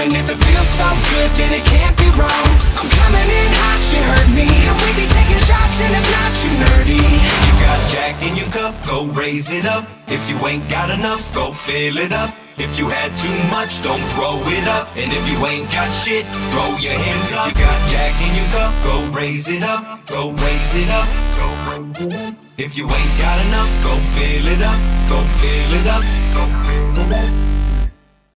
And if it feels so good, then it can't be wrong. I'm coming in hot, you heard me. And we be taking shots, and if not, you nerdy. You got Jack in your cup, go raise it up. If you ain't got enough, go fill it up. If you had too much, don't throw it up. And if you ain't got shit, throw your hands up. You got Jack in your cup, go raise it up. Go raise it up. Go raise it up. If you ain't got enough, go fill it up. Go fill it up. Go fill it up.